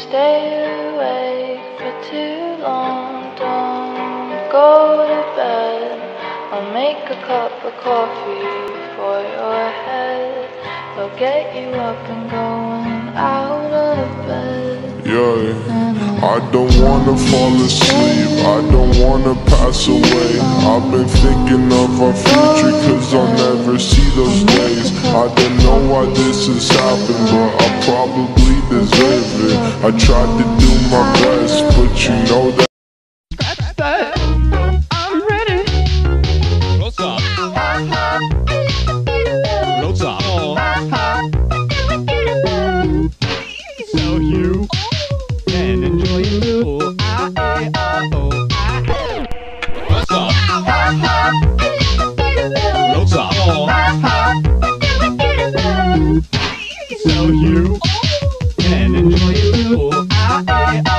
stay awake for too long. Don't go to bed. I'll make a cup of coffee for your head. I'll get you up and going out of bed. Yeah, I don't wanna fall asleep, I don't wanna pass away. I've been thinking of our future, cause I'll never see those days. I don't know why this has happened, but I probably deserve it. I tried to do my best, but you know that. I'm ready. What's up? What's up? So you can enjoy it too. What's up? What's up? So you can enjoy it too.